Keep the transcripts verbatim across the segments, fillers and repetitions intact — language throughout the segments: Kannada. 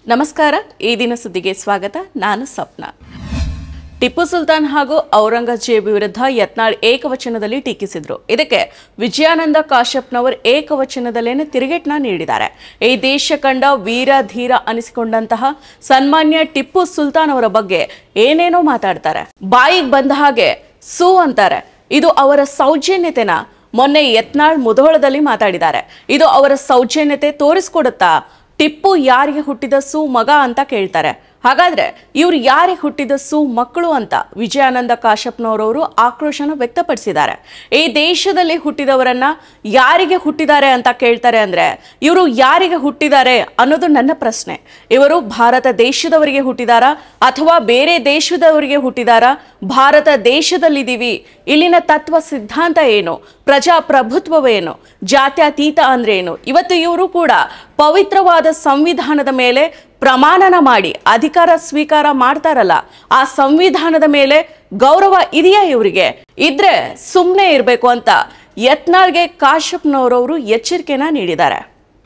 ನಮಸ್ಕಾರ ಈ ದಿನ ಸುದ್ದಿಗೆ ಸ್ವಾಗತ ನಾನು ಸ್ವಪ್ನ ಟಿಪ್ಪು ಸುಲ್ತಾನ್ ಹಾಗೂ ಔರಂಗಜೇಬ್ ವಿರುದ್ಧ ಯತ್ನಾಳ್ ಏಕವಚನದಲ್ಲಿ ಟೀಕಿಸಿದ್ರು ಇದಕ್ಕೆ ವಿಜಯಾನಂದ ಕಾಶ್ಯಪ್ನವರು ಏಕವಚನದಲ್ಲೇನೆ ತಿರುಗೇಟನ್ನ ನೀಡಿದ್ದಾರೆ ಈ ದೇಶ ಕಂಡ ವೀರ ಧೀರ ಅನಿಸಿಕೊಂಡಂತಹ ಸನ್ಮಾನ್ಯ ಟಿಪ್ಪು ಸುಲ್ತಾನ್ ಅವರ ಬಗ್ಗೆ ಏನೇನೋ ಮಾತಾಡ್ತಾರೆ ಬಾಯಿಗೆ ಬಂದ ಹಾಗೆ ಸೂ ಅಂತಾರೆ ಇದು ಅವರ ಸೌಜನ್ಯತೆನ ಮೊನ್ನೆ ಯತ್ನಾಳ್ ಮುಧೋಳದಲ್ಲಿ ಮಾತಾಡಿದ್ದಾರೆ ಇದು ಅವರ ಸೌಜನ್ಯತೆ ತೋರಿಸಿಕೊಡುತ್ತಾ ಟಿಪ್ಪು ಯಾರಿಗೆ ಹುಟ್ಟಿದ ಸೂ ಮಗ ಅಂತ ಕೇಳ್ತಾರೆ ಹಾಗಾದ್ರೆ ಇವರು ಯಾರಿಗೆ ಹುಟ್ಟಿದ ಸೂ ಮಕ್ಕಳು ಅಂತ ವಿಜಯಾನಂದ ಕಾಶ್ಯಪ್ನವರವರು ಆಕ್ರೋಶನ ವ್ಯಕ್ತಪಡಿಸಿದ್ದಾರೆ ಈ ದೇಶದಲ್ಲಿ ಹುಟ್ಟಿದವರನ್ನ ಯಾರಿಗೆ ಹುಟ್ಟಿದ್ದಾರೆ ಅಂತ ಕೇಳ್ತಾರೆ ಅಂದ್ರೆ ಇವರು ಯಾರಿಗೆ ಹುಟ್ಟಿದ್ದಾರೆ ಅನ್ನೋದು ನನ್ನ ಪ್ರಶ್ನೆ ಇವರು ಭಾರತ ದೇಶದವರಿಗೆ ಹುಟ್ಟಿದಾರಾ ಅಥವಾ ಬೇರೆ ದೇಶದವರಿಗೆ ಹುಟ್ಟಿದಾರಾ ಭಾರತ ದೇಶದಲ್ಲಿದ್ದೀವಿ ಇಲ್ಲಿನ ತತ್ವ ಸಿದ್ಧಾಂತ ಏನು ಪ್ರಜಾಪ್ರಭುತ್ವವೇನು ಜಾತ್ಯತೀತ ಅಂದ್ರೆ ಏನು ಇವತ್ತು ಇವರು ಕೂಡ ಪವಿತ್ರವಾದ ಸಂವಿಧಾನದ ಮೇಲೆ ಪ್ರಮಾಣನ ಮಾಡಿ ಅಧಿಕಾರ ಸ್ವೀಕಾರ ಮಾಡ್ತಾರಲ್ಲ ಆ ಸಂವಿಧಾನದ ಮೇಲೆ ಗೌರವ ಇದೆಯಾ ಇವರಿಗೆ ಇದ್ರೆ ಸುಮ್ಮನೆ ಇರಬೇಕು ಅಂತ ಯತ್ನಾಳ್ಗೆ ಕಾಶ್ಯಪ್ನವರವರು ಎಚ್ಚರಿಕೆನ ನೀಡಿದ್ದಾರೆ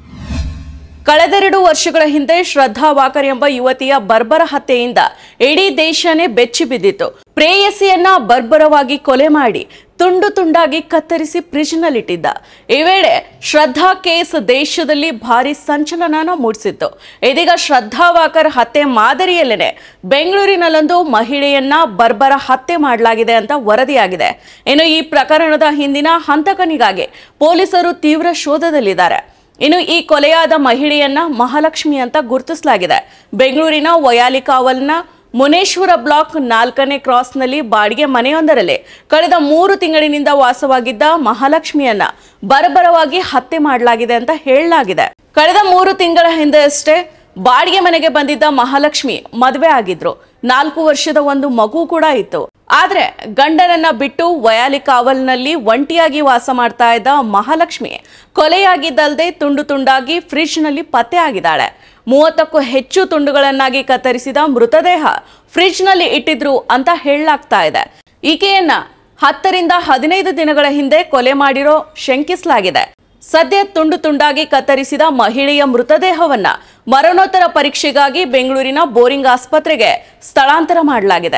ಕಳೆದೆರಡು ವರ್ಷಗಳ ಹಿಂದೆ ಶ್ರದ್ಧಾ ವಾಕರ್ ಎಂಬ ಯುವತಿಯ ಬರ್ಬರ ಹತ್ಯೆಯಿಂದ ಇಡೀ ದೇಶನೇ ಬೆಚ್ಚಿ ಬಿದ್ದಿತ್ತು ಪ್ರೇಯಸಿಯನ್ನ ಬರ್ಬರವಾಗಿ ಕೊಲೆ ಮಾಡಿ ತುಂಡು ತುಂಡಾಗಿ ಕತ್ತರಿಸಿ ಫ್ರಿಜ್ನಲ್ಲಿಟ್ಟಿದ್ದ ಈ ವೇಳೆ ಶ್ರದ್ಧಾ ಕೇಸ್ ದೇಶದಲ್ಲಿ ಭಾರಿ ಸಂಚಲನ ಮೂಡಿಸಿತ್ತು ಇದೀಗ ಶ್ರದ್ಧಾ ವಾಕರ್ ಹತ್ಯೆ ಮಾದರಿಯಲ್ಲೇನೆ ಬೆಂಗಳೂರಿನಲ್ಲೊಂದು ಮಹಿಳೆಯನ್ನ ಬರ್ಬರ ಹತ್ಯೆ ಮಾಡಲಾಗಿದೆ ಅಂತ ವರದಿಯಾಗಿದೆ ಇನ್ನು ಈ ಪ್ರಕರಣದ ಹಿಂದಿನ ಹಂತಕನಿಗಾಗಿ ಪೊಲೀಸರು ತೀವ್ರ ಶೋಧದಲ್ಲಿದ್ದಾರೆ ಇನ್ನು ಈ ಕೊಲೆಯಾದ ಮಹಿಳೆಯನ್ನ ಮಹಾಲಕ್ಷ್ಮಿ ಅಂತ ಗುರುತಿಸಲಾಗಿದೆ ಬೆಂಗಳೂರಿನ ವಯಾಲಿಕಾವಲ್ನ ಮುನೇಶ್ವರ ಬ್ಲಾಕ್ ನಾಲ್ಕನೇ ಕ್ರಾಸ್ನಲ್ಲಿ ಬಾಡಿಗೆ ಮನೆಯೊಂದರಲ್ಲಿ ಕಳೆದ ಮೂರು ತಿಂಗಳಿನಿಂದ ವಾಸವಾಗಿದ್ದ ಮಹಾಲಕ್ಷ್ಮಿಯನ್ನ ಬರ್ಬರವಾಗಿ ಹತ್ಯೆ ಮಾಡಲಾಗಿದೆ ಅಂತ ಹೇಳಲಾಗಿದೆ ಕಳೆದ ಮೂರು ತಿಂಗಳ ಹಿಂದೆ ಅಷ್ಟೇ ಬಾಡಿಗೆ ಮನೆಗೆ ಬಂದಿದ್ದ ಮಹಾಲಕ್ಷ್ಮಿ ಮದುವೆ ಆಗಿದ್ರು ನಾಲ್ಕು ವರ್ಷದ ಒಂದು ಮಗು ಕೂಡ ಇತ್ತು ಆದ್ರೆ ಗಂಡನನ್ನ ಬಿಟ್ಟು ವಯಾಲಿಕಾವಲ್ನಲ್ಲಿ ಒಂಟಿಯಾಗಿ ವಾಸ ಮಾಡ್ತಾ ಇದ್ದ ಮಹಾಲಕ್ಷ್ಮಿ ಕೊಲೆಯಾಗಿದ್ದಲ್ಲದೆ ತುಂಡು ತುಂಡಾಗಿ ಫ್ರಿಜ್ ನಲ್ಲಿ ಪತ್ತೆ ಆಗಿದ್ದಾಳೆ ಮೂವತ್ತಕ್ಕೂ ಹೆಚ್ಚು ತುಂಡುಗಳನ್ನಾಗಿ ಕತ್ತರಿಸಿದ ಮೃತದೇಹ ಫ್ರಿಜ್ ನಲ್ಲಿ ಇಟ್ಟಿದ್ರು ಅಂತ ಹೇಳಲಾಗ್ತಾ ಇದೆ ಈಕೆಯನ್ನ ಹತ್ತರಿಂದ ಹದಿನೈದು ದಿನಗಳ ಹಿಂದೆ ಕೊಲೆ ಮಾಡಿರೋ ಶಂಕಿಸಲಾಗಿದೆ ಸದ್ಯ ತುಂಡು ತುಂಡಾಗಿ ಕತ್ತರಿಸಿದ ಮಹಿಳೆಯ ಮೃತದೇಹವನ್ನ ಮರಣೋತ್ತರ ಪರೀಕ್ಷೆಗಾಗಿ ಬೆಂಗಳೂರಿನ ಬೋರಿಂಗ್ ಆಸ್ಪತ್ರೆಗೆ ಸ್ಥಳಾಂತರ ಮಾಡಲಾಗಿದೆ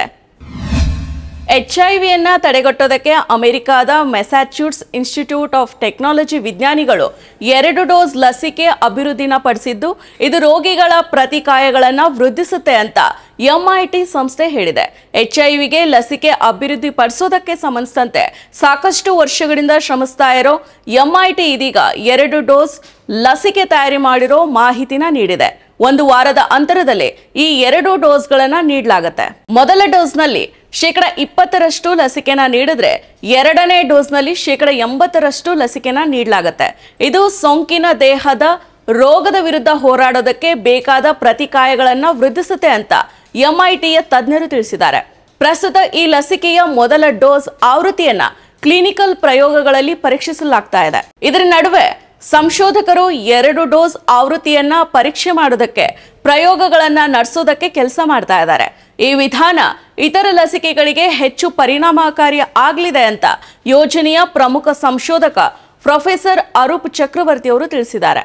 ಎಚ್ಐವಿಯನ್ನ ತಡೆಗಟ್ಟೋದಕ್ಕೆ ಅಮೆರಿಕಾದ ಮೆಸಾಚ್ಯೂಟ್ಸ್ ಇನ್ಸ್ಟಿಟ್ಯೂಟ್ ಆಫ್ ಟೆಕ್ನಾಲಜಿ ವಿಜ್ಞಾನಿಗಳು ಎರಡು ಡೋಸ್ ಲಸಿಕೆ ಅಭಿವೃದ್ಧಿನ ಪಡಿಸಿದ್ದು ಇದು ರೋಗಿಗಳ ಪ್ರತಿಕಾಯಗಳನ್ನು ವೃದ್ಧಿಸುತ್ತೆ ಅಂತ ಎಂಐಟಿ ಸಂಸ್ಥೆ ಹೇಳಿದೆ ಎಚ್ಐವಿಗೆ ಲಸಿಕೆ ಅಭಿವೃದ್ಧಿ ಪಡಿಸೋದಕ್ಕೆ ಸಂಬಂಧಿಸಿದಂತೆ ಸಾಕಷ್ಟು ವರ್ಷಗಳಿಂದ ಶ್ರಮಿಸ್ತಾ ಇರೋ ಎಂಐಟಿ ಇದೀಗ ಎರಡು ಡೋಸ್ ಲಸಿಕೆ ತಯಾರಿ ಮಾಡಿರೋ ಮಾಹಿತಿನ ನೀಡಿದೆ ಒಂದು ವಾರದ ಅಂತರದಲ್ಲಿ ಈ ಎರಡು ಡೋಸ್ಗಳನ್ನ ನೀಡಲಾಗುತ್ತೆ ಮೊದಲ ಡೋಸ್ನಲ್ಲಿ ಶೇಕಡ ಇಪ್ಪತ್ತರಷ್ಟು ಲಸಿಕೆನ ನೀಡಿದ್ರೆ ಎರಡನೇ ಡೋಸ್ನಲ್ಲಿ ಶೇಕಡ ಎಂಬತ್ತರಷ್ಟು ಲಸಿಕೆನ ನೀಡಲಾಗುತ್ತೆ ಇದು ಸೋಂಕಿನ ದೇಹದ ರೋಗದ ವಿರುದ್ಧ ಹೋರಾಡೋದಕ್ಕೆ ಬೇಕಾದ ಪ್ರತಿಕಾಯಗಳನ್ನ ವೃದ್ಧಿಸುತ್ತೆ ಅಂತ ಎಂಐಟಿಯ ತಜ್ಞರು ತಿಳಿಸಿದ್ದಾರೆ ಪ್ರಸ್ತುತ ಈ ಲಸಿಕೆಯ ಮೊದಲ ಡೋಸ್ ಆವೃತ್ತಿಯನ್ನ ಕ್ಲಿನಿಕಲ್ ಪ್ರಯೋಗಗಳಲ್ಲಿ ಪರೀಕ್ಷಿಸಲಾಗ್ತಾ ಇದೆ ಇದರ ನಡುವೆ ಸಂಶೋಧಕರು ಎರಡು ಡೋಸ್ ಆವೃತ್ತಿಯನ್ನ ಪರೀಕ್ಷೆ ಮಾಡೋದಕ್ಕೆ ಪ್ರಯೋಗಗಳನ್ನ ನಡೆಸೋದಕ್ಕೆ ಕೆಲಸ ಮಾಡ್ತಾ ಇದ್ದಾರೆ ಈ ವಿಧಾನ ಇತರ ಲಸಿಕೆಗಳಿಗೆ ಹೆಚ್ಚು ಪರಿಣಾಮಕಾರಿ ಆಗಲಿದೆ ಅಂತ ಯೋಜನೆಯ ಪ್ರಮುಖ ಸಂಶೋಧಕ ಪ್ರೊಫೆಸರ್ ಅರೂಪ್ ಚಕ್ರವರ್ತಿ ಅವರು ತಿಳಿಸಿದ್ದಾರೆ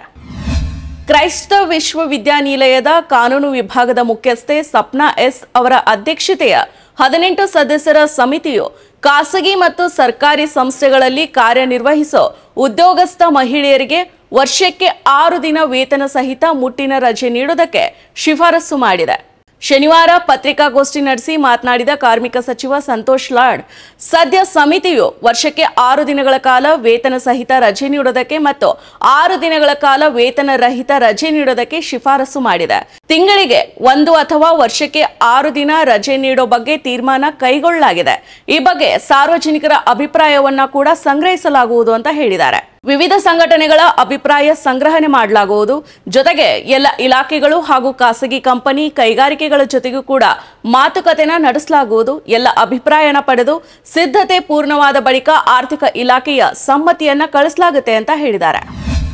ಕ್ರೈಸ್ತ ವಿಶ್ವವಿದ್ಯಾನಿಲಯದ ಕಾನೂನು ವಿಭಾಗದ ಮುಖ್ಯಸ್ಥೆ ಸಪ್ನಾ ಎಸ್ ಅವರ ಅಧ್ಯಕ್ಷತೆಯ ಹದಿನೆಂಟು ಸದಸ್ಯರ ಸಮಿತಿಯು ಖಾಸಗಿ ಮತ್ತು ಸರ್ಕಾರಿ ಸಂಸ್ಥೆಗಳಲ್ಲಿ ಕಾರ್ಯನಿರ್ವಹಿಸೋ ಉದ್ಯೋಗಸ್ಥ ಮಹಿಳೆಯರಿಗೆ ವರ್ಷಕ್ಕೆ ಆರು ದಿನ ವೇತನ ಸಹಿತ ಮುಟ್ಟಿನ ರಜೆ ನೀಡೋದಕ್ಕೆ ಶಿಫಾರಸು ಮಾಡಿದೆ ಶನಿವಾರ ಪತ್ರಿಕಾಗೋಷ್ಠಿ ನಡೆಸಿ ಮಾತನಾಡಿದ ಕಾರ್ಮಿಕ ಸಚಿವ ಸಂತೋಷ್ ಲಾಡ್ ಸದ್ಯ ಸಮಿತಿಯು ವರ್ಷಕ್ಕೆ ಆರು ದಿನಗಳ ಕಾಲ ವೇತನ ಸಹಿತ ರಜೆ ನೀಡೋದಕ್ಕೆ ಮತ್ತು ಆರು ದಿನಗಳ ಕಾಲ ವೇತನ ರಹಿತ ರಜೆ ನೀಡೋದಕ್ಕೆ ಶಿಫಾರಸು ಮಾಡಿದೆ ತಿಂಗಳಿಗೆ ಒಂದು ಅಥವಾ ವರ್ಷಕ್ಕೆ ಆರು ದಿನ ರಜೆ ನೀಡೋ ಬಗ್ಗೆ ತೀರ್ಮಾನ ಕೈಗೊಳ್ಳಲಾಗಿದೆ ಈ ಬಗ್ಗೆ ಸಾರ್ವಜನಿಕರ ಅಭಿಪ್ರಾಯವನ್ನ ಕೂಡ ಸಂಗ್ರಹಿಸಲಾಗುವುದು ಅಂತ ಹೇಳಿದ್ದಾರೆ ವಿವಿಧ ಸಂಘಟನೆಗಳ ಅಭಿಪ್ರಾಯ ಸಂಗ್ರಹಣೆ ಮಾಡಲಾಗುವುದು ಜೊತೆಗೆ ಎಲ್ಲ ಇಲಾಖೆಗಳು ಹಾಗೂ ಖಾಸಗಿ ಕಂಪನಿ ಕೈಗಾರಿಕೆಗಳ ಜೊತೆಗೂ ಕೂಡ ಮಾತುಕತೆನ ನಡೆಸಲಾಗುವುದು ಎಲ್ಲ ಅಭಿಪ್ರಾಯನ ಪಡೆದು ಸಿದ್ಧತೆ ಪೂರ್ಣವಾದ ಬಳಿಕ ಆರ್ಥಿಕ ಇಲಾಖೆಯ ಸಮ್ಮತಿಯನ್ನ ಕಳಿಸಲಾಗುತ್ತೆ ಅಂತ ಹೇಳಿದ್ದಾರೆ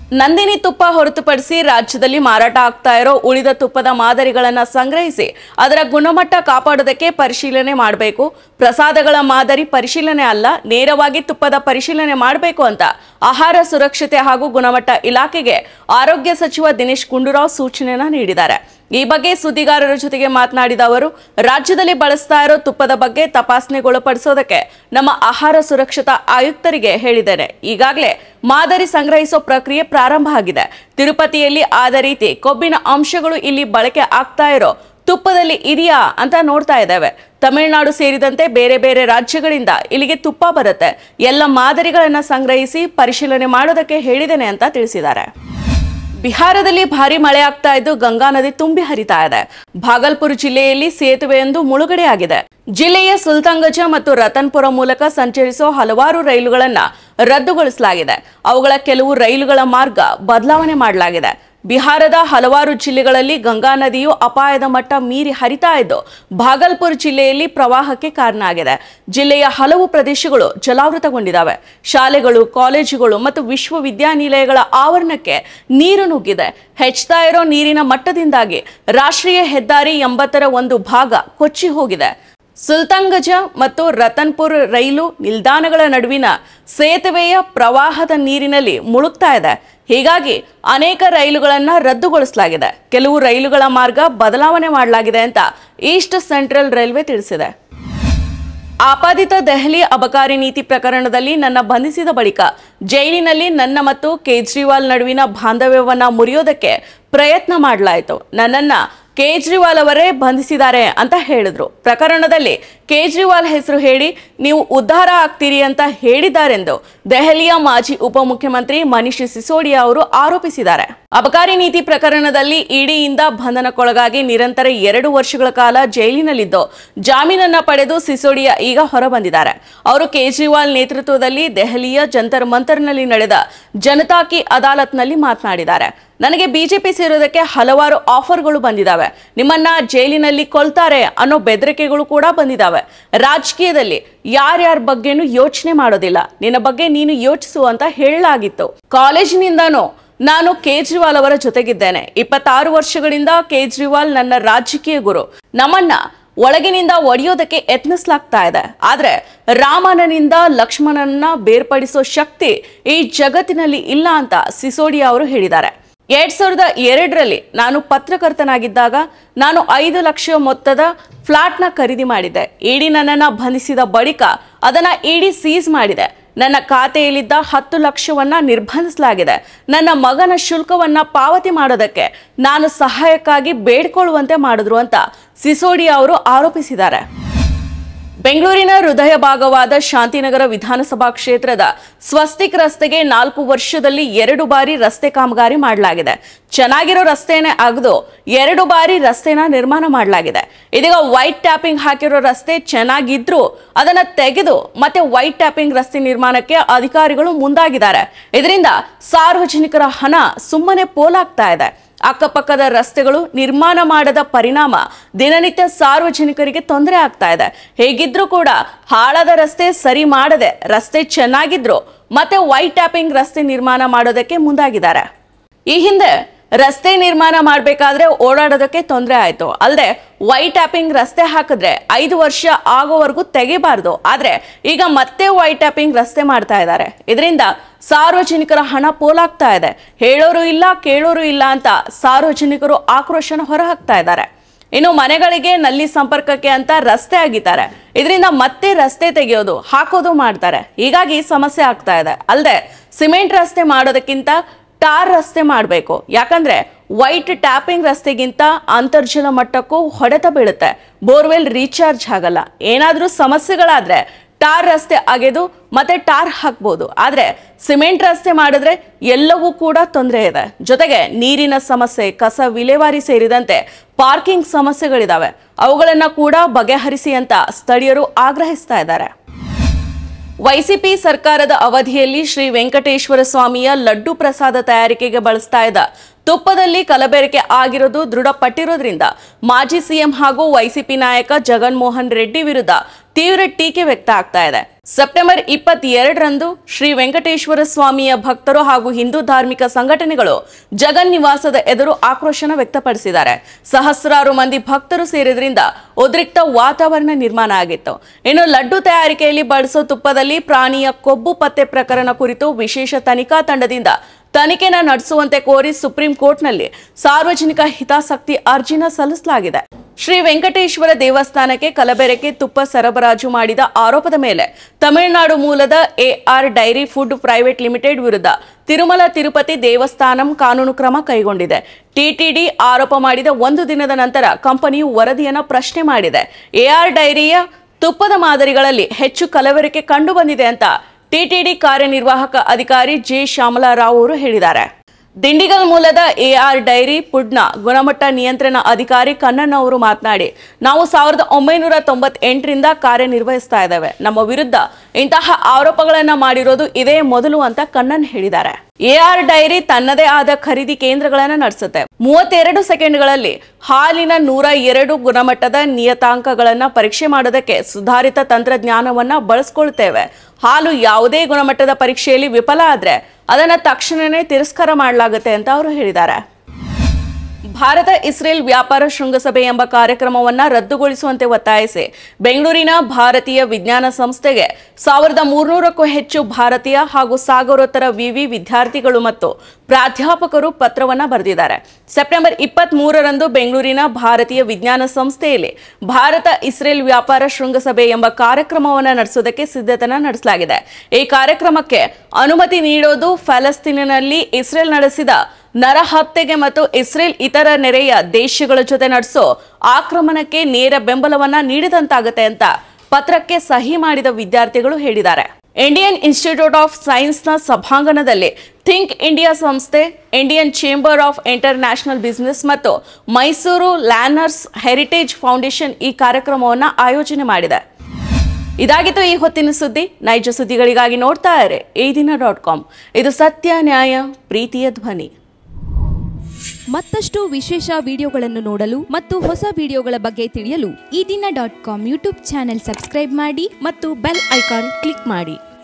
ನಂದಿನಿ ತುಪ್ಪ ಹೊರತುಪಡಿಸಿ ರಾಜ್ಯದಲ್ಲಿ ಮಾರಾಟ ಆಗ್ತಾ ಇರೋ ಉಳಿದ ತುಪ್ಪದ ಮಾದರಿಗಳನ್ನು ಸಂಗ್ರಹಿಸಿ ಅದರ ಗುಣಮಟ್ಟ ಕಾಪಾಡೋದಕ್ಕೆ ಪರಿಶೀಲನೆ ಮಾಡಬೇಕು. ಪ್ರಸಾದಗಳ ಮಾದರಿ ಪರಿಶೀಲನೆ ಅಲ್ಲ, ನೇರವಾಗಿ ತುಪ್ಪದ ಪರಿಶೀಲನೆ ಮಾಡಬೇಕು ಅಂತ ಆಹಾರ ಸುರಕ್ಷತೆ ಹಾಗೂ ಗುಣಮಟ್ಟ ಇಲಾಖೆಗೆ ಆರೋಗ್ಯ ಸಚಿವ ದಿನೇಶ್ ಗುಂಡೂರಾವ್ ಸೂಚನೆಯನ್ನ ನೀಡಿದ್ದಾರೆ. ಈ ಬಗ್ಗೆ ಸುದ್ದಿಗಾರರ ಜೊತೆಗೆ ಮಾತನಾಡಿದ ಅವರು, ರಾಜ್ಯದಲ್ಲಿ ಬಳಸ್ತಾ ಇರೋ ತುಪ್ಪದ ಬಗ್ಗೆ ತಪಾಸಣೆಗೊಳಪಡಿಸೋದಕ್ಕೆ ನಮ್ಮ ಆಹಾರ ಸುರಕ್ಷತಾ ಆಯುಕ್ತರಿಗೆ ಹೇಳಿದ್ದೇನೆ. ಈಗಾಗಲೇ ಮಾದರಿ ಸಂಗ್ರಹಿಸೋ ಪ್ರಕ್ರಿಯೆ ಪ್ರಾರಂಭ ಆಗಿದೆ. ತಿರುಪತಿಯಲ್ಲಿ ಆದ ರೀತಿ ಕೊಬ್ಬಿನ ಅಂಶಗಳು ಇಲ್ಲಿ ಬಳಕೆ ಆಗ್ತಾ ಇರೋ ತುಪ್ಪದಲ್ಲಿ ಇದೆಯಾ ಅಂತ ನೋಡ್ತಾ ಇದ್ದೇವೆ. ತಮಿಳುನಾಡು ಸೇರಿದಂತೆ ಬೇರೆ ಬೇರೆ ರಾಜ್ಯಗಳಿಂದ ಇಲ್ಲಿಗೆ ತುಪ್ಪ ಬರುತ್ತೆ. ಎಲ್ಲ ಮಾದರಿಗಳನ್ನು ಸಂಗ್ರಹಿಸಿ ಪರಿಶೀಲನೆ ಮಾಡೋದಕ್ಕೆ ಹೇಳಿದ್ದೇನೆ ಅಂತ ತಿಳಿಸಿದ್ದಾರೆ. ಬಿಹಾರದಲ್ಲಿ ಭಾರಿ ಮಳೆ ಆಗ್ತಾ ಇದ್ದು ಗಂಗಾ ನದಿ ತುಂಬಿ ಹರಿತಾ ಇದೆ. ಭಾಗಲ್ಪುರ್ ಜಿಲ್ಲೆಯಲ್ಲಿ ಸೇತುವೆಯೊಂದು ಮುಳುಗಡೆಯಾಗಿದೆ. ಜಿಲ್ಲೆಯ ಸುಲ್ತಾನ್ಗಂಜ್ ಮತ್ತು ರತನ್ಪುರ ಮೂಲಕ ಸಂಚರಿಸೋ ಹಲವಾರು ರೈಲುಗಳನ್ನ ರದ್ದುಗೊಳಿಸಲಾಗಿದೆ. ಅವುಗಳ ಕೆಲವು ರೈಲುಗಳ ಮಾರ್ಗ ಬದಲಾವಣೆ ಮಾಡಲಾಗಿದೆ. ಬಿಹಾರದ ಹಲವಾರು ಜಿಲ್ಲೆಗಳಲ್ಲಿ ಗಂಗಾ ನದಿಯು ಅಪಾಯದ ಮಟ್ಟ ಮೀರಿ ಹರಿತಾ ಇದ್ದು ಭಾಗಲ್ಪುರ್ ಜಿಲ್ಲೆಯಲ್ಲಿ ಪ್ರವಾಹಕ್ಕೆ ಕಾರಣ ಆಗಿದೆ. ಜಿಲ್ಲೆಯ ಹಲವು ಪ್ರದೇಶಗಳು ಜಲಾವೃತಗೊಂಡಿದ್ದಾವೆ. ಶಾಲೆಗಳು, ಕಾಲೇಜುಗಳು ಮತ್ತು ವಿಶ್ವವಿದ್ಯಾನಿಲಯಗಳ ಆವರಣಕ್ಕೆ ನೀರು ನುಗ್ಗಿದೆ. ಹೆಚ್ಚುತ್ತಾ ಇರೋ ನೀರಿನ ಮಟ್ಟದಿಂದಾಗಿ ರಾಷ್ಟ್ರೀಯ ಹೆದ್ದಾರಿ ಎಂಬತ್ತರ ಒಂದು ಭಾಗ ಕೊಚ್ಚಿ ಹೋಗಿದೆ. ಸುಲ್ತಾನ್ಗಂಜ್ ಮತ್ತು ರತನ್ಪುರ್ ರೈಲು ನಿಲ್ದಾಣಗಳ ನಡುವಿನ ಸೇತುವೆಯ ಪ್ರವಾಹದ ನೀರಿನಲ್ಲಿ ಮುಳುಗ್ತಾ ಇದೆ. ಹೀಗಾಗಿ ಅನೇಕ ರೈಲುಗಳನ್ನು ರದ್ದುಗೊಳಿಸಲಾಗಿದೆ. ಕೆಲವು ರೈಲುಗಳ ಮಾರ್ಗ ಬದಲಾವಣೆ ಮಾಡಲಾಗಿದೆ ಅಂತ ಈಸ್ಟ್ ಸೆಂಟ್ರಲ್ ರೈಲ್ವೆ ತಿಳಿಸಿದೆ. ಆಪಾದಿತ ದೆಹಲಿ ಅಬಕಾರಿ ನೀತಿ ಪ್ರಕರಣದಲ್ಲಿ ನನ್ನ ಬಂಧಿಸಿದ ಬಳಿಕ ಜೈಲಿನಲ್ಲಿ ನನ್ನ ಮತ್ತು ಕೇಜ್ರಿವಾಲ್ ನಡುವಿನ ಬಾಂಧವ್ಯವನ್ನ ಮುರಿಯೋದಕ್ಕೆ ಪ್ರಯತ್ನ ಮಾಡಲಾಯಿತು. ನನ್ನನ್ನ ಕೇಜ್ರಿವಾಲ್ ಅವರೇ ಬಂಧಿಸಿದ್ದಾರೆ ಅಂತ ಹೇಳಿದ್ರು. ಪ್ರಕರಣದಲ್ಲಿ ಕೇಜ್ರಿವಾಲ್ ಹೆಸರು ಹೇಳಿ ನೀವು ಉದ್ಧಾರ ಆಗ್ತೀರಿ ಅಂತ ಹೇಳಿದ್ದಾರೆಂದು ದೆಹಲಿಯ ಮಾಜಿ ಉಪಮುಖ್ಯಮಂತ್ರಿ ಮನೀಶ್ ಸಿಸೋಡಿಯಾ ಅವರು ಆರೋಪಿಸಿದ್ದಾರೆ. ಅಬಕಾರಿ ನೀತಿ ಪ್ರಕರಣದಲ್ಲಿ ಇಡಿಯಿಂದ ಬಂಧನಕ್ಕೊಳಗಾಗಿ ನಿರಂತರ ಎರಡು ವರ್ಷಗಳ ಕಾಲ ಜೈಲಿನಲ್ಲಿದ್ದು ಜಾಮೀನನ್ನ ಪಡೆದು ಸಿಸೋಡಿಯಾ ಈಗ ಹೊರಬಂದಿದ್ದಾರೆ. ಅವರು ಕೇಜ್ರಿವಾಲ್ ನೇತೃತ್ವದಲ್ಲಿ ದೆಹಲಿಯ ಜಂತರ್ ಮಂತರ್ನಲ್ಲಿ ನಡೆದ ಜನತಾ ಕಿ ಅದಾಲತ್ನಲ್ಲಿ ಮಾತನಾಡಿದ್ದಾರೆ. ನನಗೆ ಬಿಜೆಪಿ ಸೇರೋದಕ್ಕೆ ಹಲವಾರು ಆಫರ್ಗಳು ಬಂದಿದ್ದಾವೆ. ನಿಮ್ಮನ್ನ ಜೈಲಿನಲ್ಲಿ ಕೊಲ್ತಾರೆ ಅನ್ನೋ ಬೆದರಿಕೆಗಳು ಕೂಡ ಬಂದಿದ್ದಾವೆ. ರಾಜಕೀಯದಲ್ಲಿ ಯಾರ್ಯಾರ ಬಗ್ಗೆನೂ ಯೋಚನೆ ಮಾಡೋದಿಲ್ಲ. ನಿನ್ನ ಬಗ್ಗೆ ನೀನು ಯೋಚಿಸು ಅಂತ ಹೇಳಲಾಗಿತ್ತು. ಕಾಲೇಜಿನಿಂದನೂ ನಾನು ಕೇಜ್ರಿವಾಲ್ ಅವರ ಜೊತೆಗಿದ್ದೇನೆ. ಇಪ್ಪತ್ತಾರು ವರ್ಷಗಳಿಂದ ಕೇಜ್ರಿವಾಲ್ ನನ್ನ ರಾಜಕೀಯ ಗುರು. ನಮ್ಮನ್ನ ಒಳಗಿನಿಂದ ಒಡೆಯೋದಕ್ಕೆ ಯತ್ನಿಸಲಾಗ್ತಾ ಇದೆ. ಆದ್ರೆ ರಾಮನನಿಂದ ಲಕ್ಷ್ಮಣನನ್ನ ಬೇರ್ಪಡಿಸೋ ಶಕ್ತಿ ಈ ಜಗತ್ತಿನಲ್ಲಿ ಇಲ್ಲ ಅಂತ ಸಿಸೋಡಿಯಾ ಅವರು ಹೇಳಿದ್ದಾರೆ. ಎರಡ್ ಸಾವಿರದ ಎರಡರಲ್ಲಿ ನಾನು ಪತ್ರಕರ್ತನಾಗಿದ್ದಾಗ ನಾನು ಐದು ಲಕ್ಷ ಮೊತ್ತದ ಫ್ಲಾಟ್ನ ಖರೀದಿ ಮಾಡಿದ್ದೆ. ಇಡಿ ನನ್ನನ್ನು ಬಂಧಿಸಿದ ಬಳಿಕ ಅದನ್ನ ಇಡಿ ಸೀಸ್ ಮಾಡಿದೆ. ನನ್ನ ಖಾತೆಯಲ್ಲಿದ್ದ ಹತ್ತು ಲಕ್ಷವನ್ನ ನಿರ್ಬಂಧಿಸಲಾಗಿದೆ. ನನ್ನ ಮಗನ ಶುಲ್ಕವನ್ನ ಪಾವತಿ ಮಾಡೋದಕ್ಕೆ ನಾನು ಸಹಾಯಕ್ಕಾಗಿ ಬೇಡ್ಕೊಳ್ಳುವಂತೆ ಮಾಡಿದ್ರು ಅಂತ ಸಿಸೋಡಿಯಾ ಅವರು ಆರೋಪಿಸಿದ್ದಾರೆ. ಬೆಂಗಳೂರಿನ ಹೃದಯ ಭಾಗವಾದ ಶಾಂತಿನಗರ ವಿಧಾನಸಭಾ ಕ್ಷೇತ್ರದ ಸ್ವಸ್ತಿಕ್ ರಸ್ತೆಗೆ ನಾಲ್ಕು ವರ್ಷದಲ್ಲಿ ಎರಡು ಬಾರಿ ರಸ್ತೆ ಕಾಮಗಾರಿ ಮಾಡಲಾಗಿದೆ. ಚೆನ್ನಾಗಿರೋ ರಸ್ತೆನೇ ಅಗದು ಎರಡು ಬಾರಿ ರಸ್ತೆನ ನಿರ್ಮಾಣ ಮಾಡಲಾಗಿದೆ. ಇದೀಗ ವೈಟ್ ಟ್ಯಾಪಿಂಗ್ ಹಾಕಿರೋ ರಸ್ತೆ ಚೆನ್ನಾಗಿದ್ರು ಅದನ್ನ ತೆಗೆದು ಮತ್ತೆ ವೈಟ್ ಟ್ಯಾಪಿಂಗ್ ರಸ್ತೆ ನಿರ್ಮಾಣಕ್ಕೆ ಅಧಿಕಾರಿಗಳು ಮುಂದಾಗಿದ್ದಾರೆ. ಇದರಿಂದ ಸಾರ್ವಜನಿಕರ ಹಣ ಸುಮ್ಮನೆ ಪೋಲಾಗ್ತಾ ಇದೆ. ಅಕ್ಕಪಕ್ಕದ ರಸ್ತೆಗಳು ನಿರ್ಮಾಣ ಮಾಡದ ಪರಿಣಾಮ ದಿನನಿತ್ಯ ಸಾರ್ವಜನಿಕರಿಗೆ ತೊಂದರೆ ಆಗ್ತಾ ಇದೆ. ಹೇಗಿದ್ರೂ ಕೂಡ ಹಾಳಾದ ರಸ್ತೆ ಸರಿ ಮಾಡದೆ ರಸ್ತೆ ಚೆನ್ನಾಗಿದ್ರು ಮತ್ತೆ ವೈಟ್ ಟ್ಯಾಪಿಂಗ್ ರಸ್ತೆ ನಿರ್ಮಾಣ ಮಾಡೋದಕ್ಕೆ ಮುಂದಾಗಿದ್ದಾರೆ. ಈ ಹಿಂದೆ ರಸ್ತೆ ನಿರ್ಮಾಣ ಮಾಡಬೇಕಾದ್ರೆ ಓಡಾಡೋದಕ್ಕೆ ತೊಂದರೆ ಆಯ್ತು. ಅಲ್ಲದೆ ವೈಟ್ ಟ್ಯಾಪಿಂಗ್ ರಸ್ತೆ ಹಾಕಿದ್ರೆ ಐದು ವರ್ಷ ಆಗೋವರೆಗೂ ತೆಗಿಬಾರ್ದು. ಆದ್ರೆ ಈಗ ಮತ್ತೆ ವೈಟ್ ಟ್ಯಾಪಿಂಗ್ ರಸ್ತೆ ಮಾಡ್ತಾ ಇದ್ದಾರೆ. ಇದರಿಂದ ಸಾರ್ವಜನಿಕರ ಹಣ ಪೋಲಾಗ್ತಾ ಇದೆ. ಹೇಳೋರು ಇಲ್ಲ ಕೇಳೋರು ಇಲ್ಲ ಅಂತ ಸಾರ್ವಜನಿಕರು ಆಕ್ರೋಶನ ಹೊರಹಾಕ್ತಾ ಇದ್ದಾರೆ. ಇನ್ನು ಮನೆಗಳಿಗೆ ನಲ್ಲಿ ಸಂಪರ್ಕಕ್ಕೆ ಅಂತ ರಸ್ತೆ ಆಗಿದ್ದಾರೆ. ಇದರಿಂದ ಮತ್ತೆ ರಸ್ತೆ ತೆಗೆಯೋದು ಹಾಕೋದು ಮಾಡ್ತಾರೆ. ಹೀಗಾಗಿ ಸಮಸ್ಯೆ ಆಗ್ತಾ ಇದೆ. ಅಲ್ಲದೆ ಸಿಮೆಂಟ್ ರಸ್ತೆ ಮಾಡೋದಕ್ಕಿಂತ ಟಾರ್ ರಸ್ತೆ ಮಾಡಬೇಕು. ಯಾಕಂದ್ರೆ ವೈಟ್ ಟ್ಯಾಪಿಂಗ್ ರಸ್ತೆಗಿಂತ ಅಂತರ್ಜಲ ಮಟ್ಟಕ್ಕೂ ಹೊಡೆತ ಬೀಳುತ್ತೆ. ಬೋರ್ವೆಲ್ ರೀಚಾರ್ಜ್ ಆಗಲ್ಲ. ಏನಾದ್ರೂ ಸಮಸ್ಯೆಗಳಾದ್ರೆ ಟಾರ್ ರಸ್ತೆ ಅಗೆದು ಮತ್ತೆ ಟಾರ್ ಹಾಕ್ಬೋದು. ಆದ್ರೆ ಸಿಮೆಂಟ್ ರಸ್ತೆ ಮಾಡಿದ್ರೆ ಎಲ್ಲವೂ ಕೂಡ ತೊಂದರೆ ಇದೆ. ಜೊತೆಗೆ ನೀರಿನ ಸಮಸ್ಯೆ, ಕಸ ವಿಲೇವಾರಿ ಸೇರಿದಂತೆ ಪಾರ್ಕಿಂಗ್ ಸಮಸ್ಯೆಗಳಿದಾವೆ. ಅವುಗಳನ್ನ ಕೂಡ ಬಗೆಹರಿಸಿ ಅಂತ ಸ್ಥಳೀಯರು ಆಗ್ರಹಿಸ್ತಾ ಇದ್ದಾರೆ. ವೈಸಿಪಿ ಸರ್ಕಾರದ ಅವಧಿಯಲ್ಲಿ ಶ್ರೀ ವೆಂಕಟೇಶ್ವರ ಸ್ವಾಮಿಯ ಲಡ್ಡು ಪ್ರಸಾದ ತಯಾರಿಕೆಗೆ ಬಳಸ್ತಾ ಇದ್ದ ತುಪ್ಪದಲ್ಲಿ ಕಲಬೆರಕೆ ಆಗಿರೋದು ದೃಢಪಟ್ಟಿರೋದ್ರಿಂದ ಮಾಜಿ ಸಿಎಂ ಹಾಗೂ ವೈಸಿಪಿ ನಾಯಕ ಜಗನ್ ಮೋಹನ್ ರೆಡ್ಡಿ ವಿರುದ್ಧ ತೀವ್ರ ಟೀಕೆ ವ್ಯಕ್ತ ಆಗ್ತಾ ಇದೆ. ಸೆಪ್ಟೆಂಬರ್ ಇಪ್ಪತ್ತೆರಡರಂದು ಶ್ರೀ ವೆಂಕಟೇಶ್ವರ ಸ್ವಾಮಿಯ ಭಕ್ತರು ಹಾಗೂ ಹಿಂದೂ ಧಾರ್ಮಿಕ ಸಂಘಟನೆಗಳು ಜಗನ್ನಿವಾಸದ ಎದುರು ಆಕ್ರೋಶನ ವ್ಯಕ್ತಪಡಿಸಿದ್ದಾರೆ. ಸಹಸ್ರಾರು ಮಂದಿ ಭಕ್ತರು ಸೇರಿದ್ರಿಂದ ಉದ್ರಿಕ್ತ ವಾತಾವರಣ ನಿರ್ಮಾಣ ಆಗಿತ್ತು. ಇನ್ನು ಲಡ್ಡು ತಯಾರಿಕೆಯಲ್ಲಿ ಬಳಸೋ ತುಪ್ಪದಲ್ಲಿ ಪ್ರಾಣಿಯ ಕೊಬ್ಬು ಪತ್ತೆ ಪ್ರಕರಣ ಕುರಿತು ವಿಶೇಷ ತನಿಖಾ ತಂಡದಿಂದ ತನಿಖೆನ ನಡೆಸುವಂತೆ ಕೋರಿ ಸುಪ್ರೀಂ ಕೋರ್ಟ್ನಲ್ಲಿ ಸಾರ್ವಜನಿಕ ಹಿತಾಸಕ್ತಿ ಅರ್ಜಿನ ಸಲ್ಲಿಸಲಾಗಿದೆ. ಶ್ರೀ ವೆಂಕಟೇಶ್ವರ ದೇವಸ್ಥಾನಕ್ಕೆ ಕಲಬೆರಕೆ ತುಪ್ಪ ಸರಬರಾಜು ಮಾಡಿದ ಆರೋಪದ ಮೇಲೆ ತಮಿಳುನಾಡು ಮೂಲದ AR dairy food private limited ವಿರುದ್ಧ ತಿರುಮಲ ತಿರುಪತಿ ದೇವಸ್ಥಾನಂ ಕಾನೂನು ಕ್ರಮ ಕೈಗೊಂಡಿದೆ. ಟಿಟಿಡಿ ಆರೋಪ ಮಾಡಿದ ಒಂದು ದಿನದ ನಂತರ ಕಂಪನಿಯು ವರದಿಯನ್ನು ಪ್ರಶ್ನೆ ಮಾಡಿದೆ. ಎಆರ್ ಡೈರಿಯ ತುಪ್ಪದ ಮಾದರಿಗಳಲ್ಲಿ ಹೆಚ್ಚು ಕಲಬೆರಕೆ ಕಂಡು ಬಂದಿದೆ ಅಂತ ಟಿಟಿಡಿ ಕಾರ್ಯನಿರ್ವಾಹಕ ಅಧಿಕಾರಿ ಜೆ ಶ್ಯಾಮಲಾರಾವ್ ಅವರು ಹೇಳಿದ್ದಾರೆ. ದಿಂಡಿಗಲ್ ಮೂಲದ ಎಆರ್ ಡೈರಿ ಫುಡ್ನ ಗುಣಮಟ್ಟ ನಿಯಂತ್ರಣ ಅಧಿಕಾರಿ ಕಣ್ಣನ್ ಅವರು ಮಾತನಾಡಿ, ನಾವು ಸಾವಿರದ ಒಂಬೈನೂರ ತೊಂಬತ್ತೆಂಟರಿಂದ ಕಾರ್ಯನಿರ್ವಹಿಸ್ತಾ ಇದ್ದೇವೆ. ನಮ್ಮ ವಿರುದ್ಧ ಇಂತಹ ಆರೋಪಗಳನ್ನ ಮಾಡಿರೋದು ಇದೇ ಮೊದಲು ಅಂತ ಕಣ್ಣನ್ ಹೇಳಿದ್ದಾರೆ. ಎಆರ್ ಡೈರಿ ತನ್ನದೇ ಆದ ಖರೀದಿ ಕೇಂದ್ರಗಳನ್ನು ನಡೆಸುತ್ತೆ. ಮೂವತ್ತೆರಡು ಸೆಕೆಂಡ್ಗಳಲ್ಲಿ ಹಾಲಿನ ನೂರ ಎರಡು ಗುಣಮಟ್ಟದ ನಿಯತಾಂಕಗಳನ್ನ ಪರೀಕ್ಷೆ ಮಾಡೋದಕ್ಕೆ ಸುಧಾರಿತ ತಂತ್ರಜ್ಞಾನವನ್ನ ಬಳಸ್ಕೊಳ್ತೇವೆ. ಹಾಲು ಯಾವುದೇ ಗುಣಮಟ್ಟದ ಪರೀಕ್ಷೆಯಲ್ಲಿ ವಿಫಲ ಆದ್ರೆ ಅದನ್ನ ತಕ್ಷಣನೇ ತಿರಸ್ಕಾರ ಮಾಡಲಾಗುತ್ತೆ ಅಂತ ಅವರು ಹೇಳಿದ್ದಾರೆ. ಭಾರತ ಇಸ್ರೇಲ್ ವ್ಯಾಪಾರ ಶೃಂಗಸಭೆ ಎಂಬ ಕಾರ್ಯಕ್ರಮವನ್ನ ರದ್ದುಗೊಳಿಸುವಂತೆ ಒತ್ತಾಯಿಸಿ ಬೆಂಗಳೂರಿನ ಭಾರತೀಯ ವಿಜ್ಞಾನ ಸಂಸ್ಥೆಗೆ ಸಾವಿರದ ಮೂರ್ನೂರಕ್ಕೂ ಹೆಚ್ಚು ಭಾರತೀಯ ಹಾಗೂ ಸಾಗರೋತ್ತರ ವಿವಿ ವಿದ್ಯಾರ್ಥಿಗಳು ಮತ್ತು ಪ್ರಾಧ್ಯಾಪಕರು ಪತ್ರವನ್ನ ಬರೆದಿದ್ದಾರೆ. ಸೆಪ್ಟೆಂಬರ್ ಇಪ್ಪತ್ತ್ ಮೂರರಂದು ಬೆಂಗಳೂರಿನ ಭಾರತೀಯ ವಿಜ್ಞಾನ ಸಂಸ್ಥೆಯಲ್ಲಿ ಭಾರತ ಇಸ್ರೇಲ್ ವ್ಯಾಪಾರ ಶೃಂಗಸಭೆ ಎಂಬ ಕಾರ್ಯಕ್ರಮವನ್ನು ನಡೆಸುವುದಕ್ಕೆ ಸಿದ್ಧತೆಯನ್ನು ನಡೆಸಲಾಗಿದೆ. ಈ ಕಾರ್ಯಕ್ರಮಕ್ಕೆ ಅನುಮತಿ ನೀಡೋದು ಫ್ಯಾಲಸ್ತೀನಿನಲ್ಲಿ ಇಸ್ರೇಲ್ ನಡೆಸಿದ ನರಹತ್ಯೆಗೆ ಮತ್ತು ಇಸ್ರೇಲ್ ಇತರ ನೆರೆಯ ದೇಶಗಳ ಜೊತೆ ನಡೆಸೋ ಆಕ್ರಮಣಕ್ಕೆ ನೇರ ಬೆಂಬಲವನ್ನ ನೀಡಿದಂತಾಗುತ್ತೆ ಅಂತ ಪತ್ರಕ್ಕೆ ಸಹಿ ಮಾಡಿದ ವಿದ್ಯಾರ್ಥಿಗಳು ಹೇಳಿದ್ದಾರೆ. ಇಂಡಿಯನ್ ಇನ್ಸ್ಟಿಟ್ಯೂಟ್ ಆಫ್ ಸೈನ್ಸ್ನ ಸಭಾಂಗಣದಲ್ಲಿ ಥಿಂಕ್ ಇಂಡಿಯಾ ಸಂಸ್ಥೆ, Indian chamber of international business ಮತ್ತು ಮೈಸೂರು ಲ್ಯಾನರ್ಸ್ ಹೆರಿಟೇಜ್ ಫೌಂಡೇಶನ್ ಈ ಕಾರ್ಯಕ್ರಮವನ್ನು ಆಯೋಜನೆ ಮಾಡಿದೆ. ಇದಾಗಿತ್ತು ಈ ಹೊತ್ತಿನ ಸುದ್ದಿ. ನೈಜ ಸುದ್ದಿಗಳಿಗಾಗಿ ನೋಡ್ತಾ ಇರಿ ಈ ದಿನ ಡಾಟ್ ಕಾಮ್. ಇದು ಸತ್ಯ, ನ್ಯಾಯ, ಪ್ರೀತಿಯ ಧ್ವನಿ. ಮತ್ತಷ್ಟು ವಿಶೇಷ ವಿಡಿಯೋಗಳನ್ನು ನೋಡಲು ಮತ್ತು ಹೊಸ ವಿಡಿಯೋಗಳ ಬಗ್ಗೆ ತಿಳಿಯಲು Ee Dina dot com YouTube channel subscribe ಮಾಡಿ ಮತ್ತು ಬೆಲ್ ಐಕಾನ್ ಕ್ಲಿಕ್ ಮಾಡಿ.